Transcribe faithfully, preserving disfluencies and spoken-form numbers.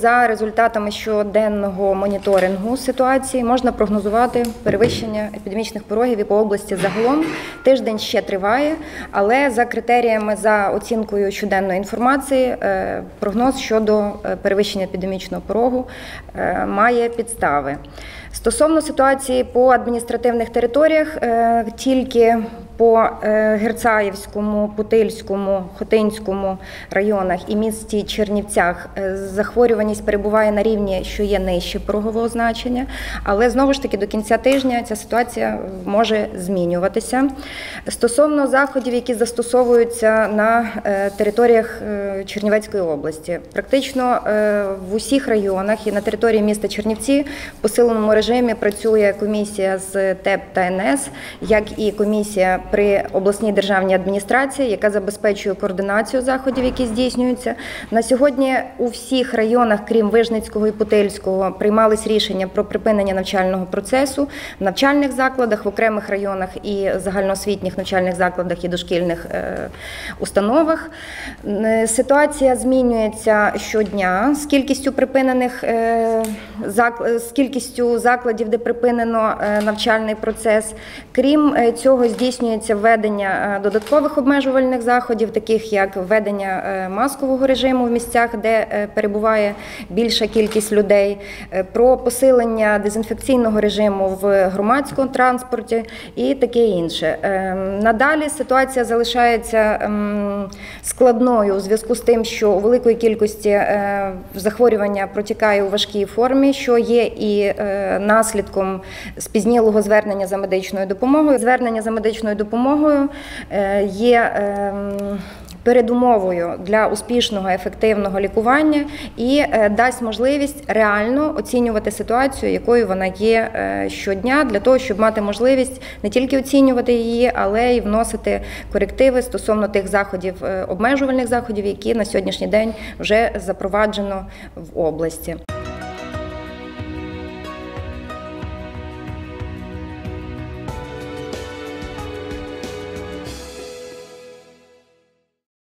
за результатами щоденного моніторингу ситуації можна прогнозувати перевищення епідемічних порогів і по області загалом. Тиждень ще триває, але за критеріями, за оцінкою щоденної інформації, прогноз щодо перевищення епідемічного порогу має підстави. Стосовно ситуації по адміністративних територіях, тільки по Герцаївському, Путильському, Хотинському районах і місті Чернівцях захворюваність перебуває на рівні, що є нижче порогового значення, але знову ж таки до кінця тижня ця ситуація може змінюватися. Стосовно заходів, які застосовуються на територіях Чернівецької області, практично в усіх районах і на території міста Чернівці в посиленому режимі працює комісія з ТЕП та ен ес, як і комісія при обласній державній адміністрації, яка забезпечує координацію заходів, які здійснюються. На сьогодні у всіх районах, крім Вижницького і Путильського, приймались рішення про припинення навчального процесу в навчальних закладах, в окремих районах і загальноосвітніх навчальних закладах і дошкільних установах. Ситуація змінюється щодня з кількістю припинених з кількістю закладів, де припинено навчальний процес. Крім цього, здійснюється введення додаткових обмежувальних заходів, таких як введення маскового режиму в місцях, де перебуває більша кількість людей, про посилення дезінфекційного режиму в громадському транспорті і таке інше. Надалі ситуація залишається складною у зв'язку з тим, що у великої кількості захворювання протікає у важкій формі, що є і наслідком спізнілого звернення за медичною допомогою. Звернення за медичною допомогою є передумовою для успішного, ефективного лікування і дасть можливість реально оцінювати ситуацію, якою вона є щодня, для того, щоб мати можливість не тільки оцінювати її, але й вносити корективи стосовно тих заходів, обмежувальних заходів, які на сьогоднішній день вже запроваджено в області.